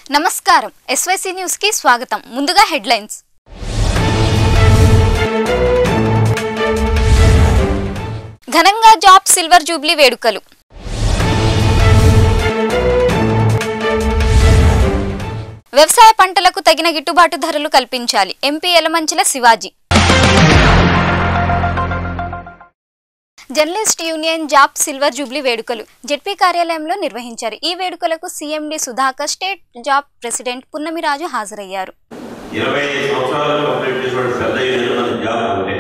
నమస్కారం SYC news కి స్వాగతం ముందుగా హెడ్లైన్స్ ఘనంగా జాబ్ సిల్వర్ జూబ్లీ వేడుకలు వ్యవసాయ పంటలకు తగిన గిట్టుబాటు ధరలు కల్పించాలి MP Yalamanchili Shivaji journalist union జాబ్ సిల్వర్ జూబ్లీ వేడుకలు జెడ్పీ కార్యాలయంలో నిర్వహించారు। ఈ వేడుకలకు సీఎండీ సుధాకర్, స్టేట్ జాబ్ ప్రెసిడెంట్ పున్నమిరాజు హాజరయ్యారు। 25 సంవత్సరాలు కంప్లీట్ చేసిన పెద్ద యూనియన్ జాబ్ ఉంటే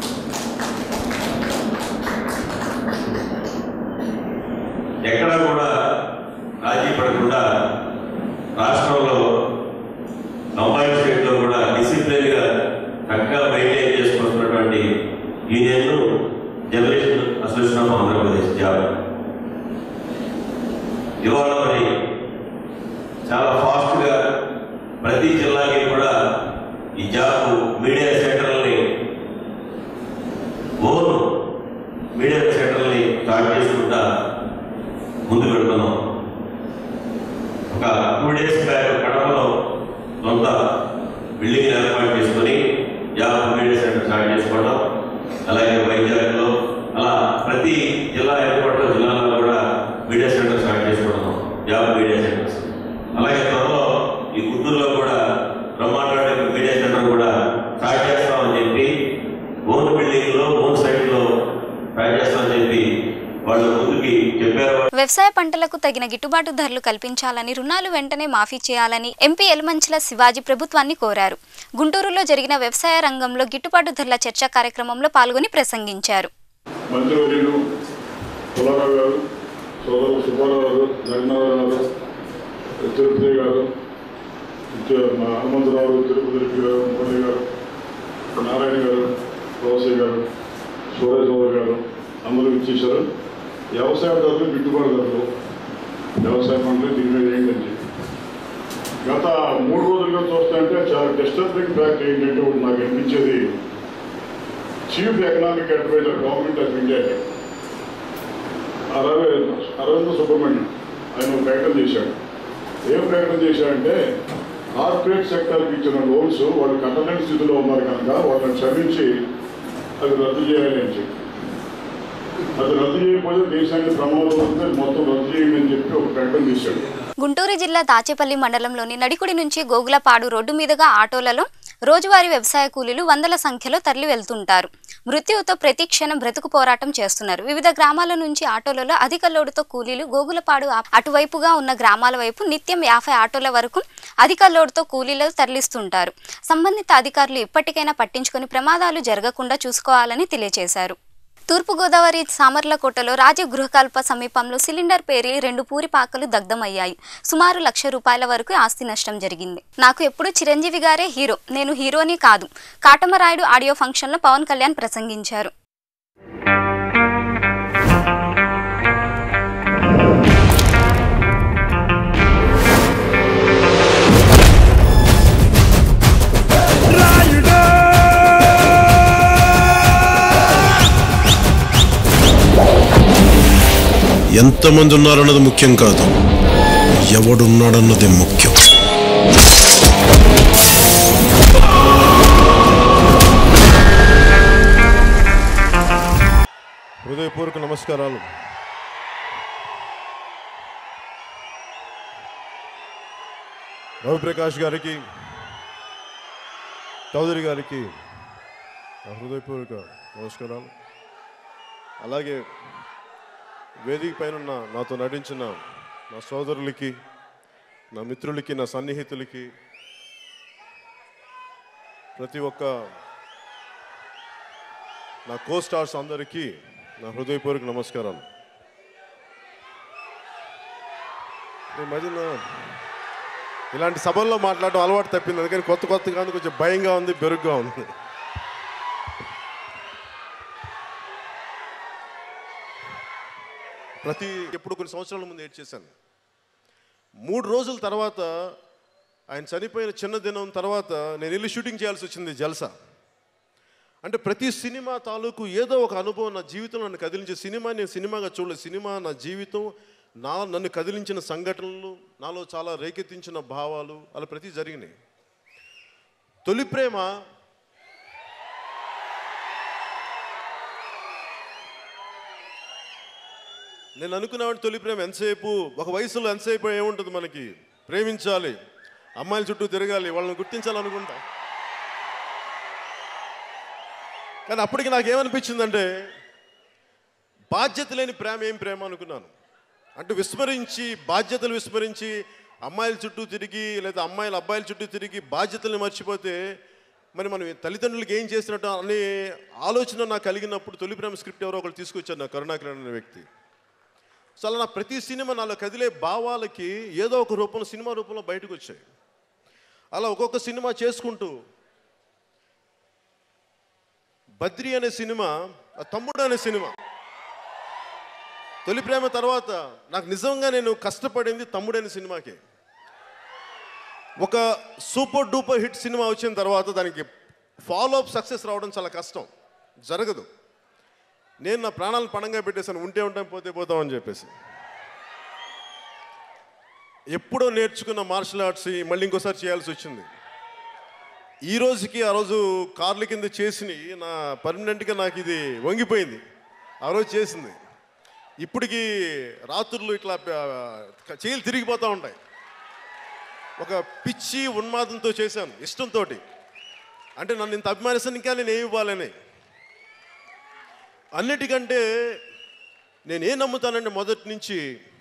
ఎక్కడ కూడా రాజీ పడకుండా రాష్ట్రంలో కంబైన్డ్ స్టేట్లో కూడా డిసిప్లిన్గా చక్కగా మెయింటైన్ చేసుకుంటున్నటువంటి యూనియన్ను జర్నలిస్ట్ అసోసియేషన్ ఆఫ్ ఆంధ్రప్రదేశ్ జాబ్ ఇవాళ మరి చాలా ఫాస్ట్గా ప్రతి జిల్లాకి కూడా ఈ జాబ్ మీడియా సెంటర్ని ఓన్ మీడియా సెంటర్ని స్టార్ట్ చేసుకుంటా ముందు పెడుతున్నాం। ఒక 2 days బ్యాక్ కడపలో సొంత బిల్డింగ్ ఏర్పాటు చేసుకొని జాబ్ మీడియా సెంటర్ స్టార్ట్ చేసుకోవడం, అలాగే వైజాగ్లో అలా ప్రతి జిల్లా ఏర్పాటు జిల్లాలో కూడా మీడియా సెంటర్ స్టార్ట్ చేసుకోవడం, జాబ్ మీడియా సెంటర్స్। అలాగే త్వరలో ఈ గుంటూరులో కూడా బ్రహ్మాండ మీడియా సెంటర్ కూడా స్టార్ట్ చేస్తామని చెప్పి ఓన్ బిల్డింగ్లో ఓన్ సైట్లో స్టార్ట్ చేస్తామని చెప్పి వాళ్ళు ముందుకి చెప్పారు। వ్యవసాయ పంటలకు తగిన గిట్టుబాటు ధరలు కల్పించాలని, రుణాలు వెంటనే మాఫీ చేయాలని ఎంపీ యలమంచిల శివాజీ ప్రభుత్వాన్ని కోరారు। గుంటూరులో జరిగిన వ్యవసాయ రంగంలో గిట్టుబాటు ధరల చర్చా కార్యక్రమంలో పాల్గొని ప్రసంగించారు। మంత్రివర్యులు పుల్లారావు గారు, సోదరులు సుబ్బారావు గారు, జగన్నారాయణ గారు, తిరుపతి గారు, హనుమంతరావు, తిరుపతి గారు, మురళి గారు, నారాయణ గారు, రోసయ్య గారు, సూర్యచౌదరి గారు అందరూ ఇచ్చేశారు। వ్యవసాయ ధరలు గిట్టుబాటు ధరలు వ్యవసాయ పంటలు దీని మీద ఏంటని చెప్పి గత 3 రోజులుగా చూస్తుంటే చాలా డిస్టర్బింగ్ ఫ్యాక్ట్ ఏంటంటే నాకు అనిపించేది, chief economic adviser government of India Arvind Subramanian ఆయన ప్రకటన చేశాడు। ఏం ప్రకటన చేశాడంటే కార్పొరేట్ సెక్టర్కి ఇచ్చిన లోన్స్ వాళ్ళు కట్టలేని స్థితిలో ఉన్నారు కనుక వాళ్ళని క్షమించి అది రద్దు చేయాలి అని చెప్పి, అది రద్దు చేయకపోతే దేశానికి ప్రమాదం వస్తుంది, మొత్తం రద్దు చేయండి అని చెప్పి ఒక ప్రకటన చేశాడు। గుంటూరు జిల్లా దాచేపల్లి మండలంలోని నడికుడి నుంచి గోగులపాడు రోడ్డు మీదుగా ఆటోలలో రోజువారీ వ్యవసాయ కూలీలు వందల సంఖ్యలో తరలి వెళ్తుంటారు। మృత్యువుతో ప్రతి క్షణం బ్రతుకు పోరాటం చేస్తున్నారు। వివిధ గ్రామాల నుంచి ఆటోలలో అధిక లోడుతో కూలీలు గోగులపాడు అటువైపుగా ఉన్న గ్రామాల వైపు నిత్యం 50 ఆటోల వరకు అధిక లోడుతో కూలీలు తరలిస్తుంటారు। సంబంధిత అధికారులు ఇప్పటికైనా పట్టించుకొని ప్రమాదాలు జరగకుండా చూసుకోవాలని తెలియజేశారు। తూర్పుగోదావరి సామర్లకోటలో రాజీవ్ గృహకల్ప సమీపంలో సిలిండర్ పేరి 2 పూరిపాకలు దగ్ధమయ్యాయి। సుమారు ₹1,00,000 వరకు ఆస్తి నష్టం జరిగింది। నాకు ఎప్పుడు చిరంజీవి గారే హీరో, నేను హీరోని కాదు, కాటమరాయుడు ఆడియో ఫంక్షన్లో పవన్ కళ్యాణ్ ప్రసంగించారు। ఎంతమంది ఉన్నారన్నది ముఖ్యం కాదు, ఎవడున్నాడన్నది ముఖ్యం। హృదయపూర్వక నమస్కారాలు। రవిప్రకాష్ గారికి, చౌదరి గారికి హృదయపూర్వక నమస్కారాలు। అలాగే వేదిక పైన నాతో నటించిన నా సోదరులకి, నా మిత్రులకి, నా సన్నిహితులకి, ప్రతి ఒక్క నా కో స్టార్స్ అందరికీ నా హృదయపూర్వక నమస్కారాలు। ఈ మధ్యన ఇలాంటి సభల్లో మాట్లాడడం అలవాటు తప్పింది, అందుకని కొత్తగా ఉంది, కొంచెం భయంగా ఉంది, బెరుగ్గా ఉంది। ఎప్పుడు కొన్ని సంవత్సరాల ముందు ఏడ్ చేశాను। 3 రోజుల తర్వాత ఆయన చనిపోయిన చిన్న దినం తర్వాత నేను వెళ్ళి షూటింగ్ చేయాల్సి వచ్చింది జల్సా। అంటే ప్రతి సినిమా తాలూకు ఏదో ఒక అనుభవం నా జీవితంలో నన్ను కదిలించే సినిమా నేను సినిమాగా చూడలేదు, సినిమా నా జీవితం, నన్ను కదిలించిన సంఘటనలు, నాలో చాలా రేకెత్తించిన భావాలు అలా ప్రతి జరిగినాయి. తొలి ప్రేమ నేను అనుకున్నాను. తొలి ప్రేమ ఎంతసేపు, ఒక వయసులో ఎంతసేపు ఏముంటుంది మనకి, ప్రేమించాలి, అమ్మాయిల చుట్టూ తిరగాలి, వాళ్ళని గుర్తించాలనుకుంటా. కానీ అప్పటికి నాకేమనిపించిందంటే బాధ్యత లేని ప్రేమ ఏం ప్రేమ అనుకున్నాను. అంటే బాధ్యతలు విస్మరించి అమ్మాయిల చుట్టూ తిరిగి లేదా అమ్మాయిల అబ్బాయిల చుట్టూ తిరిగి బాధ్యతల్ని మర్చిపోతే మరి మనం తల్లిదండ్రులకి ఏం చేసినట్టు అనే ఆలోచన నాకు కలిగినప్పుడు తొలి ప్రేమ స్క్రిప్ట్ ఎవరో ఒకరు తీసుకొచ్చారు, నా కరుణాకరణ్ అనే వ్యక్తి. సో అలా నా ప్రతి సినిమా నాలో కదిలే భావాలకి ఏదో ఒక రూపంలో, సినిమా రూపంలో బయటకు వచ్చాయి. అలా ఒక్కొక్క సినిమా చేసుకుంటూ బద్రి అనే సినిమా, తమ్ముడు అనే సినిమా, తొలి ప్రేమ తర్వాత నాకు నిజంగా నేను కష్టపడింది తమ్ముడు అనే సినిమాకి. ఒక సూపర్ డూపర్ హిట్ సినిమా వచ్చిన తర్వాత దానికి ఫాలో అప్ సక్సెస్ రావడం చాలా కష్టం, జరగదు. నేను నా ప్రాణాలను పణంగా పెట్టేశాను, ఉంటే ఉంటాం పోతే పోతామని చెప్పేసి. ఎప్పుడో నేర్చుకున్న మార్షల్ ఆర్ట్స్ మళ్ళీ ఇంకోసారి చేయాల్సి వచ్చింది. ఈ రోజుకి ఆ రోజు కార్ల కింద చేసి నా పర్మనెంట్గా నాకు ఇది వంగిపోయింది. ఆ రోజు చేసింది ఇప్పటికి రాత్రులు ఇట్లా చేతులు తిరిగిపోతూ ఉంటాయి. ఒక పిచ్చి ఉన్మాదంతో చేశాను, ఇష్టంతో. అంటే నన్ను ఇంత అభిమానిస్తాను, ఇంకా నేను ఏమి ఇవ్వాలని. అన్నిటికంటే నేనేం నమ్ముతానంటే మొదటి నుంచి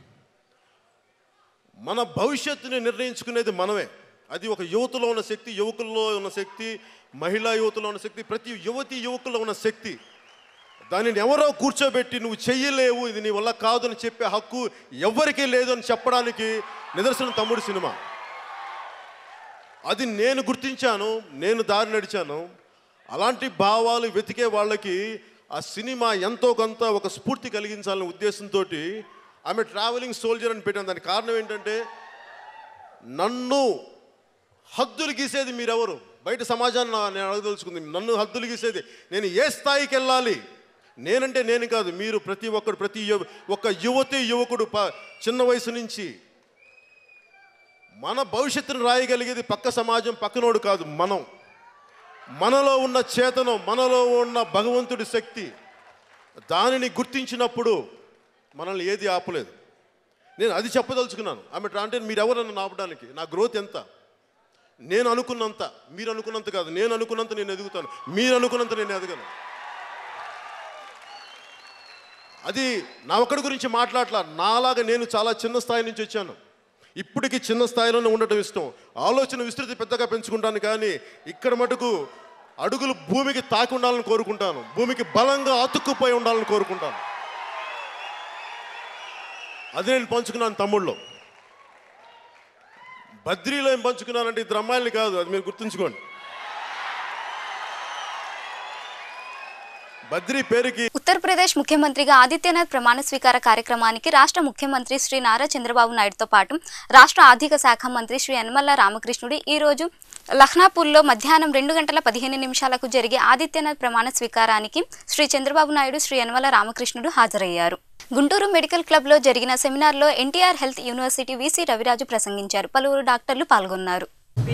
మన భవిష్యత్తుని నిర్ణయించుకునేది మనమే. అది ఒక యువతలో ఉన్న శక్తి, యువకుల్లో ఉన్న శక్తి, మహిళా యువతలో ఉన్న శక్తి, ప్రతి యువతి యువకుల్లో ఉన్న శక్తి. దానిని ఎవరో కూర్చోబెట్టి నువ్వు చెయ్యలేవు, ఇది నీ వల్ల కాదు అని చెప్పే హక్కు ఎవరికీ లేదు అని చెప్పడానికి నిదర్శనం తమ్ముడు సినిమా. అది నేను గుర్తించాను, నేను దారి నడిచాను. అలాంటి భావాలు వెతికే వాళ్ళకి ఆ సినిమా ఎంతో కొంత ఒక స్ఫూర్తి కలిగించాలనే ఉద్దేశంతో ఆమె ట్రావెలింగ్ సోల్జర్ అని పెట్టాను. దానికి కారణం ఏంటంటే నన్ను హద్దులు గీసేది మీరెవరు, బయట సమాజాన్ని నేను అడగదలుచుకుంది. నన్ను హద్దులు గీసేది, నేను ఏ స్థాయికి వెళ్ళాలి, నేనంటే నేను కాదు, మీరు ప్రతి ఒక్కడు, ప్రతి ఒక్క యువతి యువకుడు చిన్న వయసు నుంచి మన భవిష్యత్తును రాయగలిగేది పక్క సమాజం, పక్కనోడు కాదు, మనం. మనలో ఉన్న చేతనం, మనలో ఉన్న భగవంతుడి శక్తి, దానిని గుర్తించినప్పుడు మనల్ని ఏది ఆపలేదు. నేను అది చెప్పదలుచుకున్నాను. ఆమె అంటే మీరెవరన్నా ఆపడానికి, నా గ్రోత్ ఎంత, నేను అనుకున్నంత, మీరు అనుకున్నంత కాదు, నేను అనుకున్నంత నేను ఎదుగుతాను, మీరు అనుకున్నంత నేను ఎదగను. అది నా ఒక్కడి గురించి మాట్లాడలా, నాలాగా నేను చాలా చిన్న స్థాయి నుంచి వచ్చాను. ఇప్పటికీ చిన్న స్థాయిలోనే ఉండటం ఇష్టం. ఆలోచన విస్తృతి పెద్దగా పెంచుకుంటాను, కానీ ఇక్కడ మటుకు అడుగులు భూమికి తాకి ఉండాలని కోరుకుంటాను, భూమికి బలంగా అతుక్కుపోయి ఉండాలని కోరుకుంటాను. అది నేను పంచుకున్నాను తమ్ముళ్ళు. బద్రీలో ఏం పంచుకున్నానంటే ఇద్దరు అమ్మాయిలు కాదు, అది మీరు గుర్తుంచుకోండి. బద్రీ పేరుకి ఉత్తరప్రదేశ్ ముఖ్యమంత్రిగా ఆదిత్యనాథ్ ప్రమాణ స్వీకార కార్యక్రమానికి రాష్ట్ర ముఖ్యమంత్రి శ్రీ నారా చంద్రబాబు నాయుడుతో పాటు రాష్ట్ర ఆర్థిక శాఖ మంత్రి శ్రీ యనమల రామకృష్ణుడు ఈ రోజు లఖ్నాపూర్లో మధ్యాహ్నం 2:15 జరిగే ఆదిత్యనాథ్ ప్రమాణ స్వీకారానికి శ్రీ చంద్రబాబు నాయుడు, శ్రీ యనమల రామకృష్ణుడు హాజరయ్యారు. గుంటూరు మెడికల్ క్లబ్లో జరిగిన సెమినార్లో NTR health university VC Raviraju ప్రసంగించారు. పలువురు డాక్టర్లు పాల్గొన్నారు.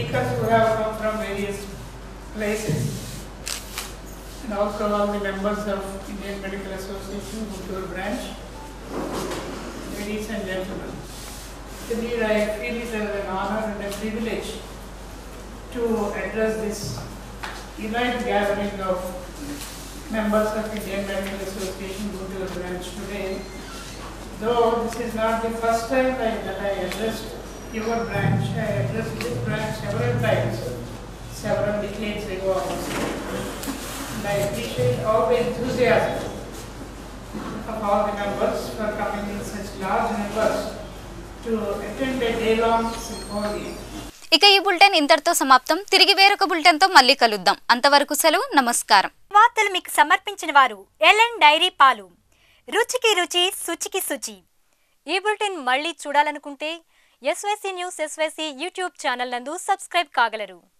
And also all the members of Indian Medical Association, Guntur branch, ladies and gentlemen. Today I feel it as an honor and a privilege to address this united gathering of members of Indian Medical Association, Guntur branch today. Though this is not the first time that I addressed your branch, I addressed this branch several times, several decades ago. I appreciate all the enthusiasm of all the members for coming in such large numbers to attend a day-long symposium. ఇక ఈ bulletin ఇంతటితో సమాప్తం. తిరిగి వేరొక బులెటిన్తో మళ్ళీ కలుద్దాం. అంతవరకు సెలవు, నమస్కారం. వార్తలు మీకు సమర్పించిన వారు ఎల్ఎన్ డైరీ పాలు, రుచికి రుచి, శుచికి శుచి. ఈ బులెటిన్ మళ్ళీ చూడాలనుకుంటే SYC news SYC YouTube channel నందు సబ్స్క్రైబ్ కాగలరు.